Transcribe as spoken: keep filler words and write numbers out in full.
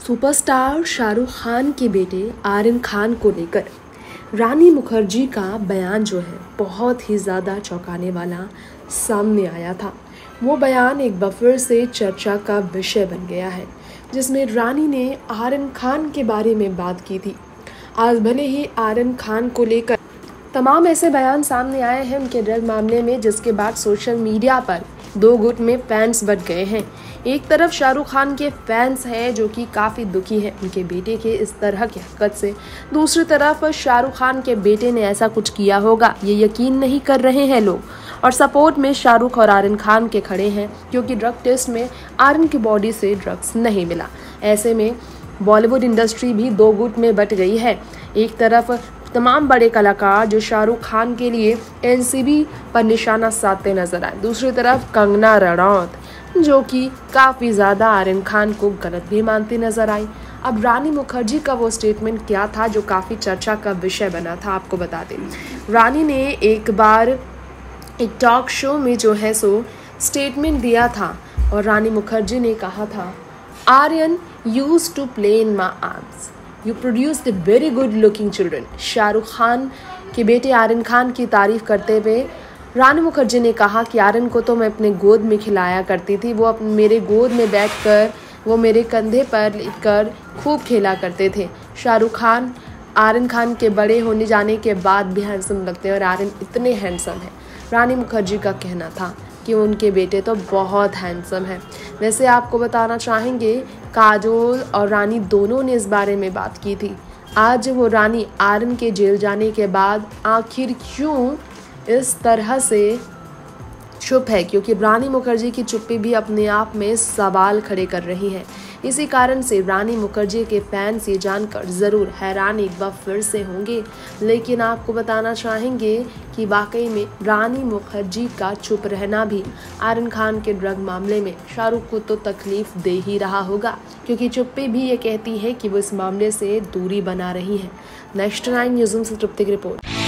Superstar Shahrukh Khan के बेटे आर्यन खान को लेकर रानी मुखर्जी का बयान जो है बहुत ही ज़्यादा चौंकाने वाला सामने आया था। वो बयान एक बार फिर से चर्चा का विषय बन गया है, जिसमें रानी ने आर्यन खान के बारे में बात की थी। आज भले ही आर्यन खान को लेकर तमाम ऐसे बयान सामने आए हैं उनके ड्रग मामले में, जिसके बाद सोशल मीडिया पर दो गुट में फैंस बढ़ गए हैं। एक तरफ शाहरुख खान के फैंस हैं जो कि काफ़ी दुखी हैं उनके बेटे के इस तरह की हरकत से। दूसरी तरफ शाहरुख खान के बेटे ने ऐसा कुछ किया होगा ये यकीन नहीं कर रहे हैं लोग, और सपोर्ट में शाहरुख और आर्यन खान के खड़े हैं, क्योंकि ड्रग टेस्ट में आर्यन की बॉडी से ड्रग्स नहीं मिला। ऐसे में बॉलीवुड इंडस्ट्री भी दो गुट में बट गई है। एक तरफ तमाम बड़े कलाकार जो शाहरुख खान के लिए एन सी बी पर निशाना साधते नजर आए, दूसरी तरफ कंगना रनौत जो कि काफ़ी ज़्यादा आर्यन खान को गलत भी मानती नजर आई। अब रानी मुखर्जी का वो स्टेटमेंट क्या था जो काफ़ी चर्चा का विषय बना था, आपको बता दें। रानी ने एक बार एक टॉक शो में जो है सो स्टेटमेंट दिया था, और रानी मुखर्जी ने कहा था, Aryan used to play in my arms, you produce the very good looking children. Shahrukh Khan के बेटे आर्यन खान की तारीफ करते हुए रानी मुखर्जी ने कहा कि आर्यन को तो मैं अपने गोद में खिलाया करती थी, वो अपने मेरे गोद में बैठकर वो मेरे कंधे पर लेकर खूब खेला करते थे। शाहरुख खान आर्यन खान के बड़े होने जाने के बाद भी हैंडसम लगते हैं, और आर्यन इतने हैंडसम हैं। रानी मुखर्जी का कहना था कि उनके बेटे तो बहुत हैंडसम है। वैसे आपको बताना चाहेंगे, काजोल और रानी दोनों ने इस बारे में बात की थी। आज वो रानी आर्यन के जेल जाने के बाद आखिर क्यों इस तरह से चुप है, क्योंकि रानी मुखर्जी की चुप्पी भी अपने आप में सवाल खड़े कर रही है। इसी कारण से रानी मुखर्जी के फैंस ये जानकर ज़रूर हैरान एक बार फिर से होंगे, लेकिन आपको बताना चाहेंगे कि वाकई में रानी मुखर्जी का चुप रहना भी आर्यन खान के ड्रग मामले में शाहरुख को तो तकलीफ दे ही रहा होगा, क्योंकि चुप्पी भी ये कहती है कि वो इस मामले से दूरी बना रही है। नेक्स्ट नाइन न्यूज़ से तृप्ति की रिपोर्ट।